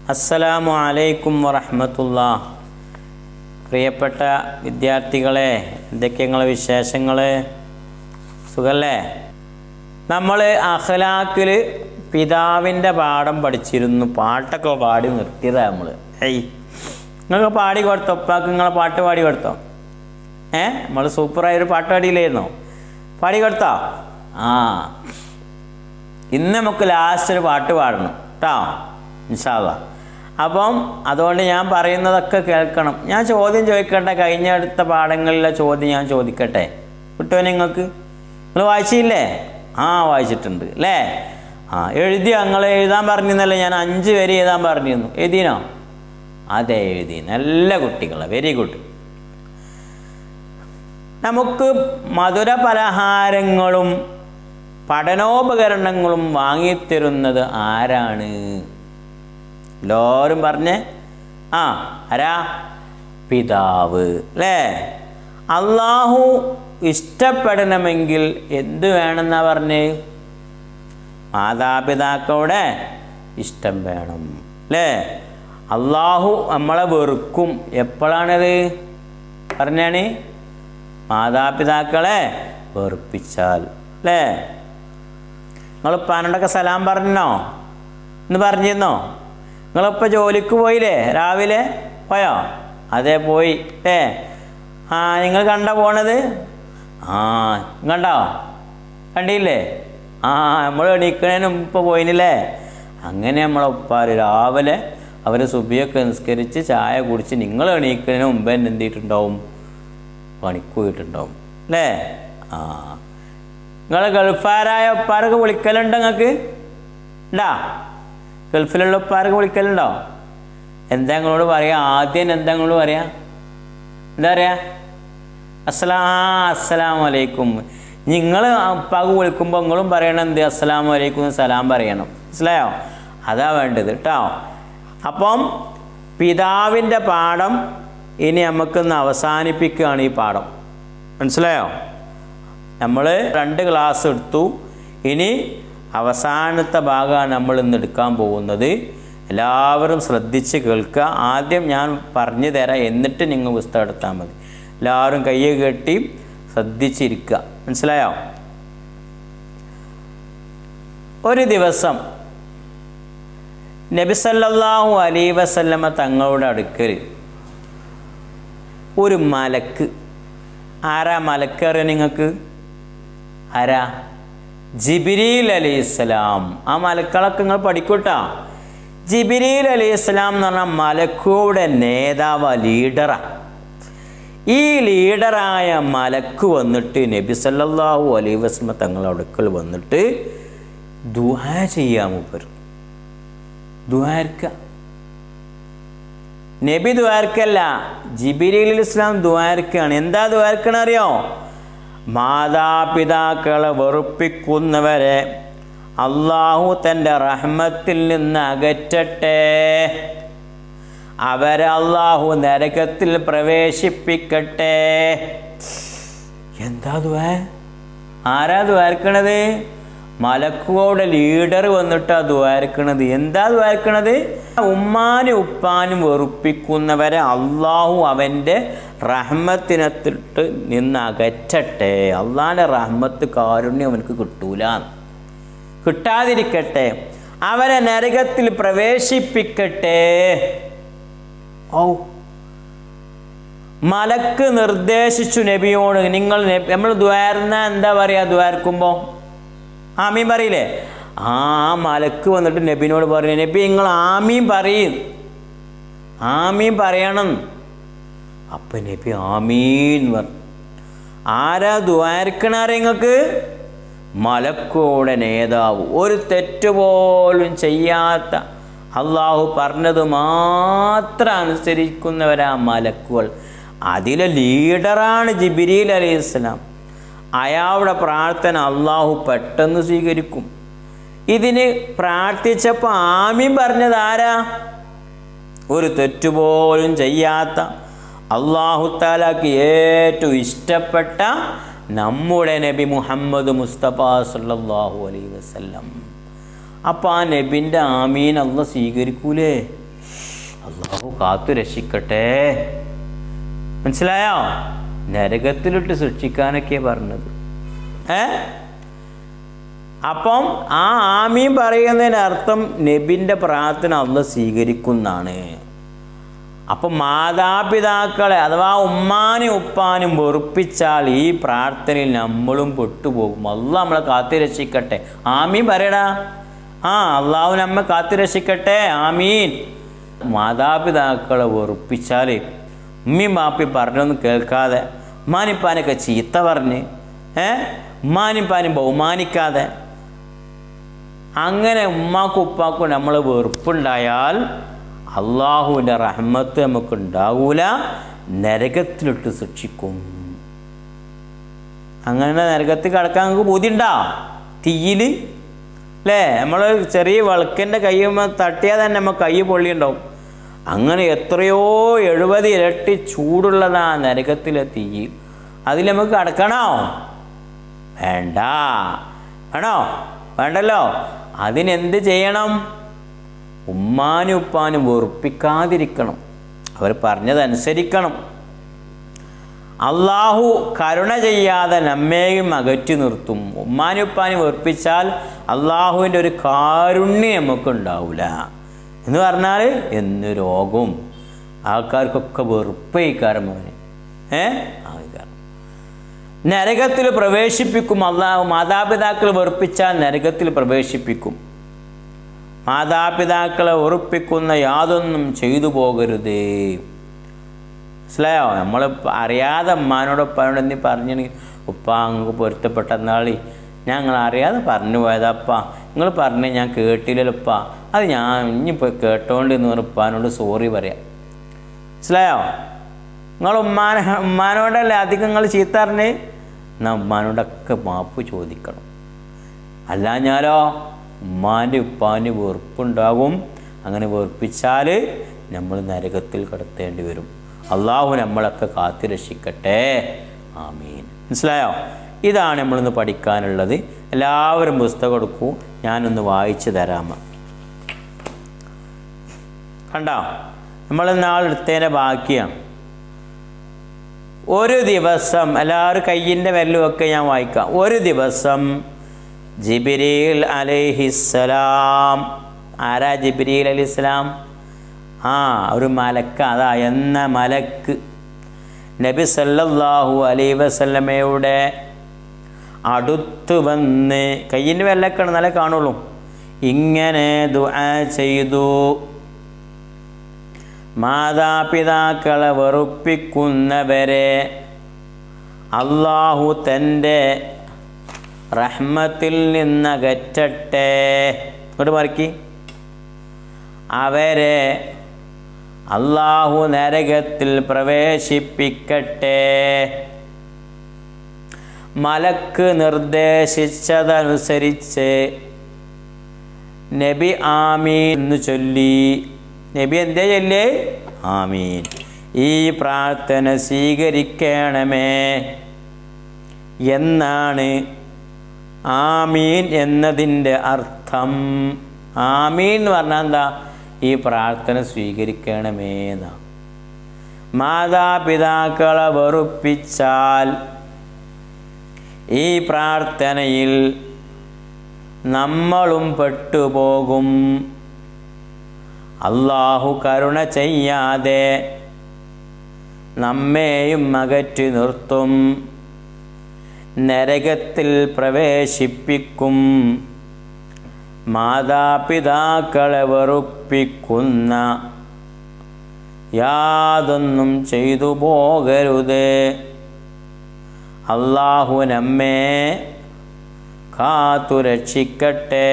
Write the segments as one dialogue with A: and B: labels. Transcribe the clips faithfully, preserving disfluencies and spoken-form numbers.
A: അസ്സലാമു അലൈക്കും വറഹ്മത്തുള്ളാഹി. പ്രിയപ്പെട്ട വിദ്യാർത്ഥികളെ, എന്തൊക്കെ നിങ്ങളെ വിശേഷങ്ങൾ? സുഖല്ലേ? നമ്മൾ അഖ്ലാഖിൽ പിതാവിൻ്റെ പാഠം പഠിച്ചിരുന്നു. പാട്ടൊക്കെ പാടി നിർത്തിയതാണ് നമ്മൾ. ഏയ് നിങ്ങൾക്ക് പാടി കൊടുത്തോ? ഉപ്പാക്ക് നിങ്ങളെ പാട്ട് പാടി കൊടുത്തോ? ഏ നമ്മൾ സൂപ്പറായൊരു പാട്ട് പാടിയില്ലായിരുന്നോ? പാടി കൊടുത്തോ? ആ, ഇന്ന് നമുക്ക് ലാസ്റ്റ് ഒരു പാട്ട് പാടണം കേട്ടോ, ഇൻഷാ അല്ലാഹ്. അപ്പം അതുകൊണ്ട് ഞാൻ പറയുന്നതൊക്കെ കേൾക്കണം. ഞാൻ ചോദ്യം ചോദിക്കട്ടെ? കഴിഞ്ഞ അടുത്ത പാഠങ്ങളിലെ ചോദ്യം ഞാൻ ചോദിക്കട്ടെ? കിട്ടുമോ നിങ്ങൾക്ക്? നിങ്ങൾ വായിച്ചില്ലേ? ആ, വായിച്ചിട്ടുണ്ട് അല്ലേ? ആ, എഴുതിയോ? നിങ്ങൾ എഴുതാൻ പറഞ്ഞിരുന്നല്ലേ? ഞാൻ അഞ്ച് വരി എഴുതാൻ പറഞ്ഞിരുന്നു. എഴുതിനോ? അതെ, എഴുതി. നല്ല കുട്ടികളെ, വെരി ഗുഡ്. നമുക്ക് മധുര പലഹാരങ്ങളും പഠനോപകരണങ്ങളും വാങ്ങിത്തരുന്നത് ആരാണ്? എല്ലാവരും പറഞ്ഞേ. ആ, ആരാ? പിതാവ് അല്ലേ? അള്ളാഹു ഇഷ്ടപ്പെടണമെങ്കിൽ എന്ത് വേണമെന്നാ പറഞ്ഞേ? മാതാപിതാക്കളുടെ ഇഷ്ടം വേണം അല്ലേ? അള്ളാഹു നമ്മളെ വെറുക്കും എപ്പോഴാണത് പറഞ്ഞാണ്? മാതാപിതാക്കളെ വെറുപ്പിച്ചാൽ അല്ലേ? നിങ്ങൾ ഉപ്പാനോടൊക്കെ സലാം പറഞ്ഞോ? എന്ന് പറഞ്ഞിരുന്നോ? നിങ്ങളിപ്പോൾ ജോലിക്ക് പോയില്ലേ? രാവിലെ പോയോ? അതെ, പോയി ഏ. ആ, നിങ്ങൾ കണ്ട പോണത്? ആ, കണ്ടോ? കണ്ടില്ലേ? ആ, നമ്മൾ എണീക്കണേനും ഇപ്പോൾ പോയില്ലേ? അങ്ങനെ നമ്മളെ ഉപ്പാർ രാവിലെ അവർ സുബിയൊക്കെ നിസ്കരിച്ച് ചായ കുടിച്ച് നിങ്ങൾ എണീക്കണതിന് മുമ്പേ എന്ത് ചെയ്തിട്ടുണ്ടാവും? പണിക്ക് പോയിട്ടുണ്ടാവും അല്ലേ? ആ, നിങ്ങൾ ഗൾഫാരായ ഉപ്പാരൊക്കെ വിളിക്കലുണ്ടോ? നിങ്ങൾക്ക് ഉണ്ടാ? ഗൾഫിലുള്ള ഉപ്പാരൊക്കെ വിളിക്കലുണ്ടോ? എന്താ നിങ്ങളോട് പറയാ? ആദ്യം എന്താ നിങ്ങളോട് പറയാ? എന്താ പറയാ? അസ്സലാ അസ്സലാമു അലൈക്കും. നിങ്ങൾ ഉപ്പാക്ക് വിളിക്കുമ്പോൾ നിങ്ങളും പറയണം എന്ത്? അസ്സലാമു അലൈക്കും സലാം പറയണം. മനസ്സിലായോ? അതാ വേണ്ടത് കേട്ടോ. അപ്പം പിതാവിൻ്റെ പാഠം ഇനി നമുക്കിന്ന് അവസാനിപ്പിക്കുകയാണ് ഈ പാഠം. മനസ്സിലായോ? നമ്മൾ രണ്ട് ക്ലാസ് എടുത്തു. ഇനി അവസാനത്തെ ഭാഗമാണ് നമ്മൾ ഇന്ന് എടുക്കാൻ പോകുന്നത്. എല്ലാവരും ശ്രദ്ധിച്ച് കേൾക്കുക. ആദ്യം ഞാൻ പറഞ്ഞു തരാം, എന്നിട്ട് നിങ്ങൾ പുസ്തകം എടുത്താൽ മതി. എല്ലാവരും കയ്യെ കെട്ടി ശ്രദ്ധിച്ചിരിക്കുക. മനസ്സിലായോ? ഒരു ദിവസം നബി സല്ലല്ലാഹു അലൈഹി വസല്ലമ തങ്ങളുടെ അടുക്കൽ ഒരു മലക്ക്. ആരാ മലക്ക് അറിയാം നിങ്ങൾക്ക്? ആരാ? ജിബ്രീൽ അലൈഹിസ്സലാം. ആ മലക്കളൊക്കെ നിങ്ങൾ പഠിക്കൂട്ടാ. ജിബ്രീൽ അലൈഹിസ്സലാം എന്ന് പറഞ്ഞാൽ മലക്കുകളുടെ നേതാവ്, ലീഡറാണ്. ഈ ലീഡറായ മലക്ക് വന്നിട്ട് നബി സല്ലല്ലാഹു അലൈഹി വസല്ലമ തങ്ങളുടെ അടുക്കൽ വന്നിട്ട് ദുആ ചെയ്യാൻ വരും. ദുആർക്ക നബി ദുആർക്കല്ല, ജിബ്രീൽ അലൈഹിസ്സലാം ദുആർക്കാണ്. എന്താ ദുആർക്കണ അറിയോ? മാതാപിതാക്കളെ വെറുപ്പിക്കുന്നവരെ അള്ളാഹു തൻ്റെ റഹ്മത്തിൽ നിന്ന് അകറ്റട്ടെ, അവരെ അള്ളാഹു നരകത്തിൽ പ്രവേശിപ്പിക്കട്ടെ. എന്താ ദുആ? ആരാ ദുആർക്കണത്? മലക്കുകളുടെ ലീഡർ വന്നിട്ടാ ദുആർക്കണത്. എന്താ ദുആർക്കണത്? ഉമ്മാനും ഉപ്പാനും വെറുപ്പിക്കുന്നവരെ അള്ളാഹു അവൻ്റെ റഹ്മത്തിനത്തിട്ട് നിന്ന് അകറ്റട്ടെ. അള്ളാഹിൻ്റെ റഹ്മത്ത്, കാരുണ്യം അവനക്ക് കിട്ടൂല, കിട്ടാതിരിക്കട്ടെ. അവരെ നരകത്തിൽ പ്രവേശിപ്പിക്കട്ടെ. ഓ, മലക്ക് നിർദ്ദേശിച്ചു നബിയോട്. നിങ്ങൾ നമ്മൾ ദ്വാരുന്ന എന്താ പറയുക? ദ്വാർക്കുമ്പോൾ ആമീൻ പറയില്ലേ? ആ, മലക്ക് വന്നിട്ട് നബിനോട് പറഞ്ഞു, നബി നിങ്ങൾ ആമീൻ പറയും, ആമീൻ പറയണം. അപ്പം നബി ആമീൻ പറഞ്ഞു. ആരാ ദ്വാർക്കണാരെ നിങ്ങൾക്ക്? മലക്കുകളുടെ നേതാവ്, ഒരു തെറ്റുപോലും ചെയ്യാത്ത, അള്ളാഹു പറഞ്ഞത് മാത്രം അനുസരിക്കുന്നവരാ മലക്കുകൾ. അതിലെ ലീഡറാണ് ജിബ്രീൽ അലൈഹിസ്സലാം. അയാളുടെ പ്രാർത്ഥന അള്ളാഹു പെട്ടെന്ന് സ്വീകരിക്കും. ഇതിന് പ്രാർത്ഥിച്ചപ്പോൾ ആമീൻ പറഞ്ഞത് ആരാ? ഒരു തെറ്റുപോലും ചെയ്യാത്ത, അള്ളാഹു തആലക്ക് ഏറ്റവും ഇഷ്ടപ്പെട്ട നമ്മുടെ നബി മുഹമ്മദ് മുസ്തഫ സല്ലല്ലാഹു അലൈഹി വസല്ലം. അപ്പോൾ ആ നബിൻ്റെ ആമീൻ അള്ളാഹ് സ്വീകരിക്കൂലേ? അള്ളാഹു കാത്തു രക്ഷിക്കട്ടെ. മനസ്സിലായോ? നരകത്തിലിട്ട് ശിക്ഷിക്കാനൊക്കെയാണ് പറഞ്ഞത്. ഏ അപ്പം ആ ആമീൻ പറയുന്നതിനർത്ഥം നബിൻ്റെ പ്രാർത്ഥന അള്ളാഹു സ്വീകരിക്കുന്നതാണ്. അപ്പം മാതാപിതാക്കളെ അഥവാ ഉമ്മാനും ഉപ്പാനും വെറുപ്പിച്ചാൽ ഈ പ്രാർത്ഥനയിൽ നമ്മളും പെട്ടുപോകും. അള്ളാഹ് നമ്മളെ കാത്തു രക്ഷിക്കട്ടെ. ആമീൻ പറയടാ. ആ അള്ളാഹു നമ്മെ കാത്തു രക്ഷിക്കട്ടെ. ആമീൻ. മാതാപിതാക്കളെ വെറുപ്പിച്ചാൽ ഉമ്മയും ബാപ്പി പറഞ്ഞൊന്നും കേൾക്കാതെ ഉമ്മാനിപ്പാനൊക്കെ ചീത്ത പറഞ്ഞ് ഏ ഉമ്മാനിപ്പാനും ബഹുമാനിക്കാതെ അങ്ങനെ ഉമ്മാക്കും ഉപ്പാക്കും നമ്മൾ വെറുപ്പുണ്ടായാൽ അള്ളാഹുവിൻ്റെ റഹ്മത്ത് നമുക്ക് ഉണ്ടാകൂല, നരകത്തിലിട്ട് ശിക്ഷിക്കും. അങ്ങനെ നരകത്തിൽ കിടക്കാൻ നമുക്ക് ബോധ്യമുണ്ടോ? തീയിൽ അല്ലേ? നമ്മൾ ചെറിയ വിളക്കിൻ്റെ കയ്യുമ്പോൾ തട്ടിയാൽ തന്നെ നമ്മൾ കൈ പൊള്ളിയുണ്ടാവും. അങ്ങനെ എത്രയോ എഴുപത് ഇരട്ടി ചൂടുള്ളതാ നരകത്തിലെ തീ. അതിൽ നമുക്ക് കിടക്കണോ? വേണ്ട. വേണോ? വേണ്ടല്ലോ. അതിനെന്ത് ചെയ്യണം? ഉമ്മാനും ഉപ്പാനും വെറുപ്പിക്കാതിരിക്കണം, അവർ പറഞ്ഞതനുസരിക്കണം. അള്ളാഹു കരുണ ചെയ്യാതെ നമ്മെയും അകറ്റി നിർത്തും. ഉമ്മാനും ഉപ്പാനും വെറുപ്പിച്ചാൽ അള്ളാഹുവിൻ്റെ ഒരു കാരുണ്യം നമുക്കുണ്ടാവില്ല. എന്ന് പറഞ്ഞാൽ എന്ന് രോഗവും ആൾക്കാർക്കൊക്കെ വെറുപ്പ് ഇക്കാരം അവന് ഏ ആകാരം നരകത്തിൽ പ്രവേശിപ്പിക്കും. അള്ളാഹു മാതാപിതാക്കൾ വെറുപ്പിച്ചാൽ നരകത്തിൽ പ്രവേശിപ്പിക്കും. മാതാപിതാക്കളെ വെറുപ്പിക്കുന്ന യാതൊന്നും ചെയ്തു പോകരുതേ. മനസ്സിലായോ? നമ്മൾ അറിയാതെ ഉമ്മാനോട് ഉപ്പാനോട് എന്നി പറഞ്ഞു, ഉപ്പ അങ്ങ് പൊരുത്തപ്പെട്ട നാളി ഞങ്ങൾ അറിയാതെ പറഞ്ഞു പോയതപ്പാ, നിങ്ങൾ പറഞ്ഞ് ഞാൻ കേട്ടില്ലല്ലോപ്പാ, അത് ഞാൻ ഇനിയിപ്പോൾ കേട്ടോണ്ട് എന്ന് പറഞ്ഞ ഉപ്പാനോട് സോറി പറയാം. മനസ്സിലായോ? നിങ്ങൾ ഉമ്മാന ഉമ്മാനോടല്ലേ അധികം നിങ്ങൾ ചീത്ത പറഞ്ഞ്, എന്നാൽ ഉമ്മാനോടൊക്കെ മാപ്പ് ചോദിക്കണം. അല്ലാഞ്ഞാലോ ഉമ്മാൻ്റെ ഉപ്പാൻ്റെ വെറുപ്പുണ്ടാകും. അങ്ങനെ വെറുപ്പിച്ചാൽ നമ്മൾ നരകത്തിൽ കടത്തേണ്ടി വരും. അള്ളാഹു നമ്മളൊക്കെ കാത്തു രക്ഷിക്കട്ടെ. ആമീൻ. മനസ്സിലായോ? ഇതാണ് നമ്മളിന്ന് പഠിക്കാനുള്ളത്. എല്ലാവരും പുസ്തകം എടുക്കൂ, ഞാനൊന്ന് വായിച്ചു തരാമ. കണ്ടോ? നമ്മൾ നാളെടുത്തതിൻ്റെ ബാക്കിയാണ്. ഒരു ദിവസം എല്ലാവരും കയ്യിൻ്റെ വിരലുമൊക്കെ ഞാൻ വായിക്കാം. ഒരു ദിവസം ജിബ്രീൽ അലൈഹിസ്സലാം. ആരാ ജിബ്രീൽ അലൈഹിസ്സലാം? ആ ഒരു മലക്ക്. അതാ എന്ന മലക്ക് നബി സല്ലല്ലാഹു അലൈഹി വസല്ലമയുടെ അടുത്ത് വന്ന് കയ്യിൻ്റെ വിരലൊക്കെ നല്ല കാണുള്ളൂ. ഇങ്ങനെ ദുആ ചെയ്തു: മാതാപിതാക്കളെ വെറുപ്പിക്കുന്നവരെ അള്ളാഹു തൻ്റെ റഹ്മത്തിൽ നിന്നകറ്റട്ടെ. ഇങ്ങോട്ട് മറിക്കി. അവരെ അള്ളാഹു നരകത്തിൽ പ്രവേശിപ്പിക്കട്ടെ. മലക്ക് നിർദ്ദേശിച്ചതനുസരിച്ച് നബി ആമീൻ എന്ന് ചൊല്ലി. നബി എന്തേ ചൊല്ലേ? ആമീൻ. ഈ പ്രാർത്ഥന സ്വീകരിക്കണമേ എന്നാണ് ആമീൻ എന്നതിൻ്റെ അർത്ഥം. ആമീൻ എന്ന് പറഞ്ഞാൽ എന്താ? ഈ പ്രാർത്ഥന സ്വീകരിക്കണമേ എന്നാ. മാതാപിതാക്കളെ വെറുപ്പിച്ചാൽ ഈ പ്രാർത്ഥനയിൽ നമ്മളും പെട്ടുപോകും. അള്ളാഹു കരുണ ചെയ്യാതെ നമ്മെയും അകറ്റി നിർത്തും, നരകത്തിൽ പ്രവേശിപ്പിക്കും. മാതാപിതാക്കളെ വെറുപ്പിക്കുന്ന യാതൊന്നും ചെയ്തു പോകരുത്. അള്ളാഹു നമ്മെ കാത്തു രക്ഷിക്കട്ടെ.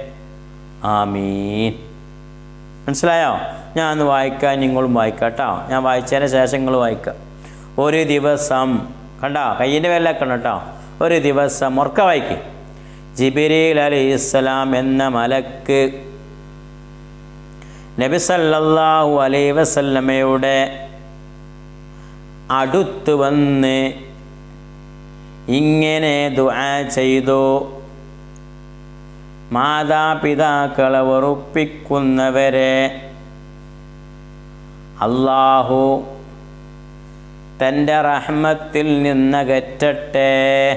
A: ആമീൻ. മനസ്സിലായോ? ഞാൻ ഒന്ന് വായിക്കാൻ, നിങ്ങളും വായിക്കാം കേട്ടോ. ഞാൻ വായിച്ചതിന് ശേഷം നിങ്ങൾ വായിക്കാം. ഒരു ദിവസം, കണ്ടോ കയ്യിൻ്റെ വിരലൊക്കെ കേട്ടോ. ഒരു ദിവസം ഉറക്ക വായിക്കും. ജിബ്രീൽ അലൈഹിസ്സലാം എന്ന മലക്ക് നബി സല്ലല്ലാഹു അലൈഹി വസല്ലമയുടെ അടുത്ത് വന്ന് ഇങ്ങനെ ദുആ ചെയ്തു: മാതാപിതാക്കളെ വെറുപ്പിക്കുന്നവരെ അല്ലാഹു തൻ്റെ റഹ്മത്തിൽ നിന്നകറ്റട്ടെ,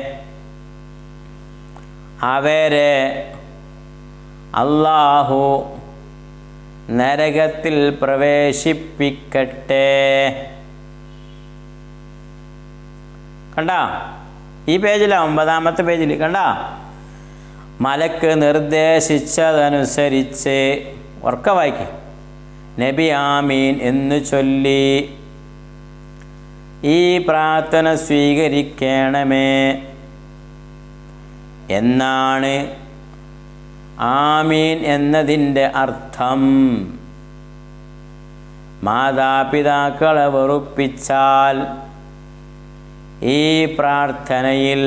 A: അവരെ അല്ലാഹു നരകത്തിൽ പ്രവേശിപ്പിക്കട്ടെ. കണ്ട ഈ പേജിലാണ്, ഒമ്പതാമത്തെ പേജിൽ കണ്ട, മലക്ക് നിർദ്ദേശിച്ചതനുസരിച്ച് ഉറക്കെ വായിക്കും, നബി ആമീൻ എന്ന് ചൊല്ലി ഈ പ്രാർത്ഥന സ്വീകരിക്കണമേ എന്നാണ് ആമീൻ എന്നതിൻ്റെ അർത്ഥം. മാതാപിതാക്കളെ വെറുപ്പിച്ചാൽ ഈ പ്രാർത്ഥനയിൽ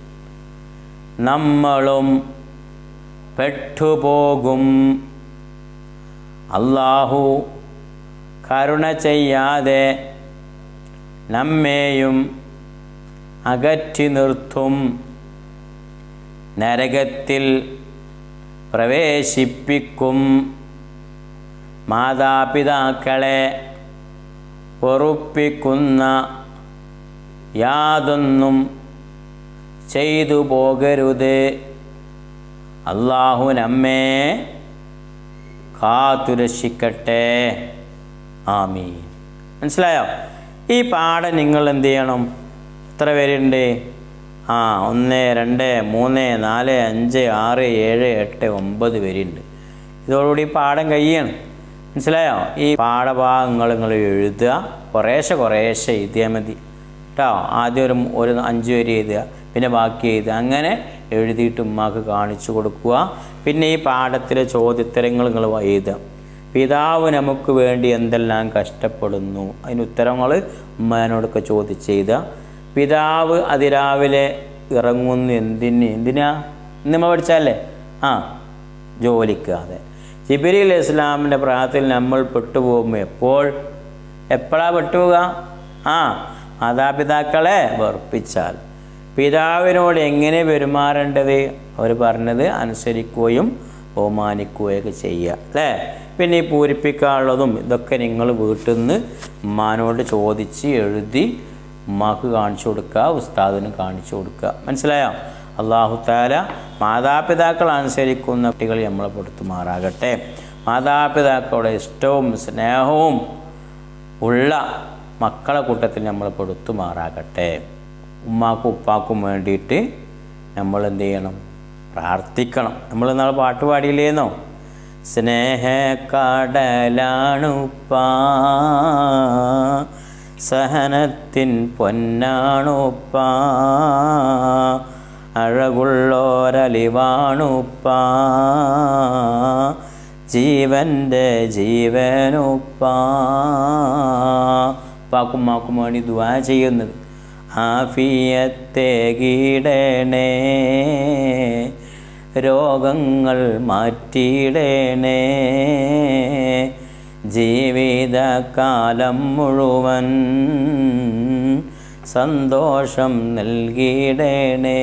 A: നമ്മളും പെട്ടുപോകും. അല്ലാഹു കരുണ ചെയ്യാതെ നമ്മെയും അകറ്റി നിർത്തും, നരകത്തിൽ പ്രവേശിപ്പിക്കും. മാതാപിതാക്കളെ വെറുപ്പിക്കുന്ന യാതൊന്നും ചെയ്തു പോകരുത്. അല്ലാഹു നമ്മെ കാത്തുരക്ഷിക്കട്ടെ. ആമീൻ. മനസ്സിലായോ? ഈ പാഠം നിങ്ങൾ എന്ത് ചെയ്യണം? എത്ര പേരുണ്ട്? ആ ഒന്ന് രണ്ട് മൂന്ന് നാല് അഞ്ച് ആറ് ഏഴ് എട്ട് ഒമ്പത് പേരുണ്ട്. ഇതോടുകൂടി പാഠം കഴിയണം. മനസ്സിലായോ? ഈ പാഠഭാഗങ്ങൾ നിങ്ങൾ എഴുതുക, കുറേശ്ശെ കുറേശ്ശെ എഴുതിയാൽ മതി കേട്ടോ. ആദ്യം ഒരു ഒരു അഞ്ച് പേര് എഴുതുക, പിന്നെ ബാക്കി എഴുതുക. അങ്ങനെ എഴുതിയിട്ട് ഉമ്മാക്ക് കാണിച്ചു കൊടുക്കുക. പിന്നെ ഈ പാഠത്തിലെ ചോദ്യോത്തരങ്ങൾ നിങ്ങൾ എഴുതുക. പിതാവ് നമുക്ക് വേണ്ടി എന്തെല്ലാം കഷ്ടപ്പെടുന്നു, അതിന് ഉത്തരങ്ങൾ ഉമ്മാനോടൊക്കെ ചോദിച്ച് എഴുതുക. പിതാവ് അതിരാവിലെ ഇറങ്ങുന്നു എന്തിന്? എന്തിനാ? ഇന്ന് നമ്മൾ പഠിച്ചല്ലേ? ആ, ജോലിക്കാതെ. ജിബ്രീൽ അലൈഹി ഇസ്ലാമിൻ്റെ പ്രായത്തിൽ നമ്മൾ പെട്ടുപോകുമ്പോൾ എപ്പോൾ എപ്പോഴാണ് പെട്ടുപോവുക? ആ, മാതാപിതാക്കളെ വെറുപ്പിച്ചാൽ. പിതാവിനോട് എങ്ങനെ പെരുമാറേണ്ടത്? അവർ പറഞ്ഞത് അനുസരിക്കുകയും ബഹുമാനിക്കുകയൊക്കെ ചെയ്യുക അല്ലേ? പിന്നെ ഈ പൂരിപ്പിക്കാനുള്ളതും ഇതൊക്കെ നിങ്ങൾ വീട്ടിൽ നിന്ന് ഉമ്മാനോട് ചോദിച്ച് എഴുതി ഉമ്മാക്ക് കാണിച്ചു കൊടുക്കുക, ഉസ്താദിന് കാണിച്ചു കൊടുക്കുക. മനസ്സിലായോ? അല്ലാഹു തആല മാതാപിതാക്കൾ അനുസരിക്കുന്ന കുട്ടികൾ നമ്മളെ പെടുത്തുമാറാകട്ടെ. മാതാപിതാക്കളുടെ ഇഷ്ടവും സ്നേഹവും ഉള്ള മക്കളെ കൂട്ടത്തിൽ നമ്മളെ പെടുത്തുമാറാകട്ടെ. ഉമ്മാക്കും ഉപ്പാക്കും വേണ്ടിയിട്ട് നമ്മൾ എന്ത് ചെയ്യണം? പ്രാർത്ഥിക്കണം. നമ്മൾ നാളെ പാട്ട് പാടിയില്ലേന്നോ? സ്നേഹക്കടലാണുപ്പാ, സഹനത്തിൻ പൊന്നാണുപ്പാ, അഴകുള്ളോരലിവാണുപ്പാ, ജീവൻ്റെ ജീവനുപ്പാ. ഉപ്പാക്കും ഉമ്മാക്കും വേണ്ടി ദുആ ചെയ്യുന്നത്. ആഫിയത്തെ കീടണേ, രോഗങ്ങൾ മാറ്റിയിടണേ, ജീവിതകാലം മുഴുവൻ സന്തോഷം നൽകിയിടണേ.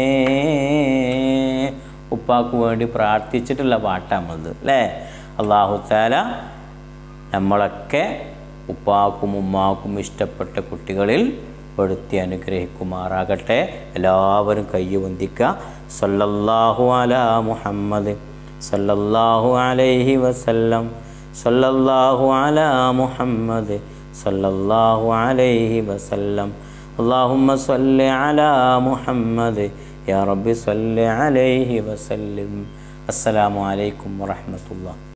A: ഉപ്പാക്ക് വേണ്ടി പ്രാർത്ഥിച്ചിട്ടുള്ള പാട്ടാണത് അല്ലേ? അല്ലാഹു തആല നമ്മളൊക്കെ ഉപ്പാക്കും ഉമ്മാക്കും ഇഷ്ടപ്പെട്ട കുട്ടികളിൽ പെടുത്തി അനുഗ്രഹിക്കുമാറാകട്ടെ. എല്ലാവരും കയ്യ് വന്ദിക്കുക. സല്ലല്ലാഹു അലാ മുഹമ്മദ് സല്ലല്ലാഹു അലൈഹി വസല്ലം, സല്ലല്ലാഹു അലാ മുഹമ്മദ് സല്ലല്ലാഹു അലൈഹി വസല്ലം. അല്ലാഹുമ്മ സല്ലി അലാ മുഹമ്മദ് യാ റബ്ബി സല്ലി അലൈഹി വസല്ലം. അസ്സലാമു അലൈക്കും വറഹ്മത്തുള്ളാഹി.